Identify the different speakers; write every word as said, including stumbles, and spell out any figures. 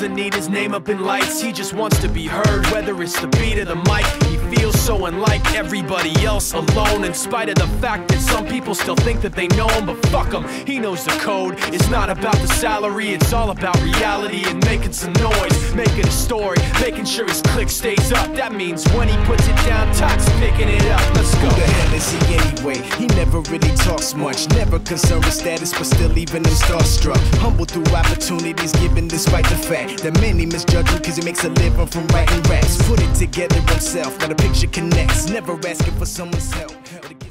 Speaker 1: doesn't need his name up in lights. He just wants to be heard, whether it's the beat or the mic. He feels so unlike everybody else, alone, in spite of the fact that some people still think that they know him. But fuck him, he knows the code. It's not about the salary, it's all about reality and making some noise, making a story, making sure his click stays up. That means when he puts it down, Todd's picking it up. Let's go.
Speaker 2: Who the hell is he anyway? He never really talks much, never concerned with status, but still leaving them starstruck. Humble through opportunities given despite the fact that many misjudge him cause he makes a living from writing raps. Put it together himself, now the picture connects, never asking for someone's help.